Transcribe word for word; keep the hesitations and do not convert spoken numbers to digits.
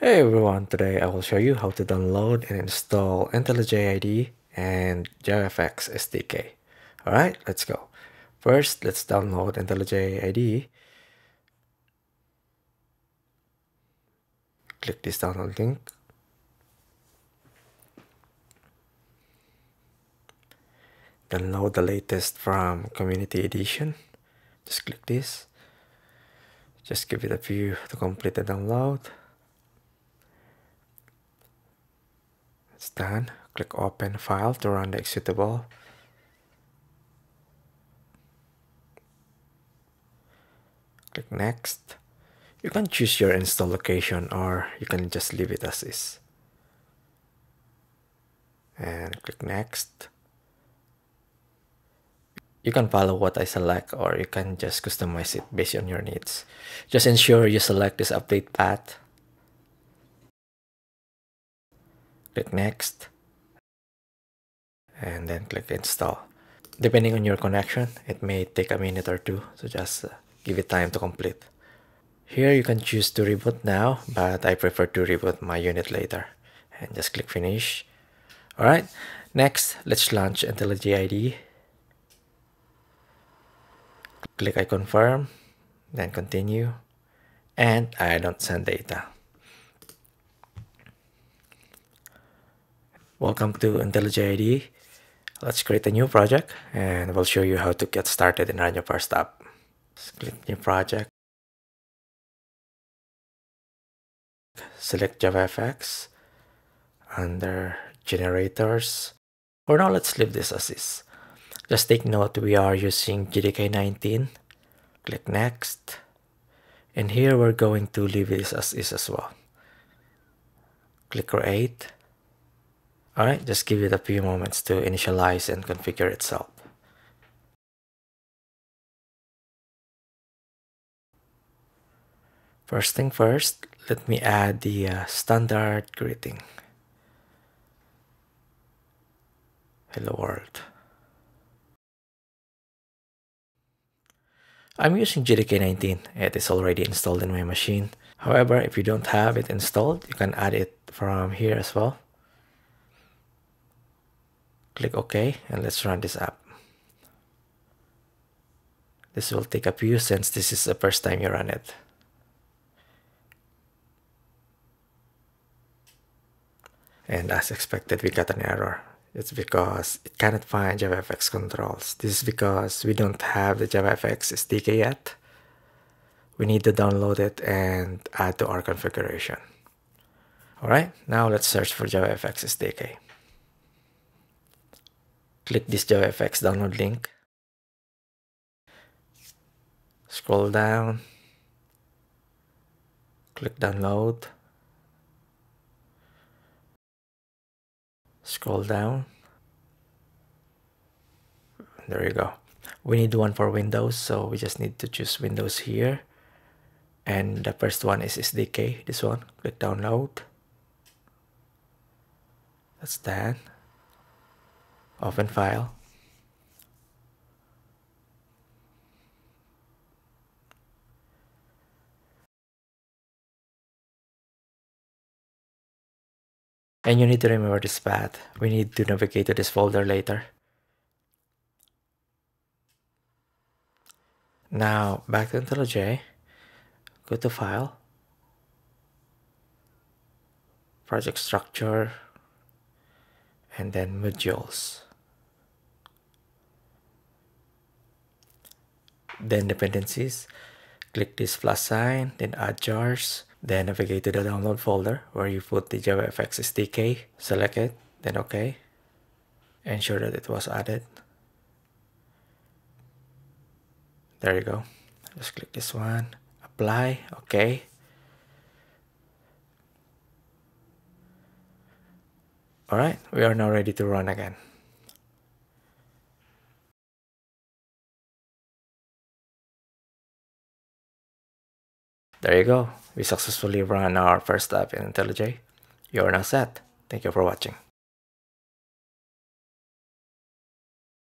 Hey everyone, today I will show you how to download and install IntellJ I D E and JavaFX S D K. Alright, let's go. First, let's download IntellJ I D E. Click this download link. Download the latest from Community Edition. Just click this. Just give it a few to complete the download. It's done. Click Open File to run the executable. Click Next. You can choose your install location or you can just leave it as is. And click Next. You can follow what I select or you can just customize it based on your needs. Just ensure you select this update path. Click Next. And then click Install. Depending on your connection, it may take a minute or two, so just uh, give it time to complete. Here you can choose to reboot now, but I prefer to reboot my unit later. And just click Finish. Alright, next, let's launch IntellJ I D E. Click I confirm, then continue, and I don't send data. Welcome to IntellJ I D E. Let's create a new project and we'll show you how to get started and run your first app. Just click New Project. Select JavaFX under Generators. For now, let's leave this as is. Just take note we are using J D K nineteen. Click Next. And here we're going to leave this as is as well. Click Create. Alright, just give it a few moments to initialize and configure itself. First thing first, let me add the uh, standard greeting. Hello world. I'm using J D K nineteen. It is already installed in my machine. However, if you don't have it installed, you can add it from here as well. Click OK and let's run this app. This will take a few since this is the first time you run it. And as expected, we got an error. It's because it cannot find JavaFX controls. This is because we don't have the JavaFX S D K yet. We need to download it and add to our configuration. Alright, now let's search for JavaFX S D K. Click this JavaFX download link. Scroll down. Click download. Scroll down. There you go. We need one for Windows, so we just need to choose Windows here. And the first one is S D K, this one. Click download. That's done. Open file. And you need to remember this path. We need to navigate to this folder later. Now, back to IntellJ. Go to File. Project Structure. And then Modules. Then Dependencies. Click this plus sign, then add jars. Then navigate to the download folder where you put the JavaFX S D K. Select it, then OK. Ensure that it was added. There you go. Just click this one. Apply. OK. Alright, we are now ready to run again. There you go. We successfully ran our first app in IntellJ. You are now set. Thank you for watching.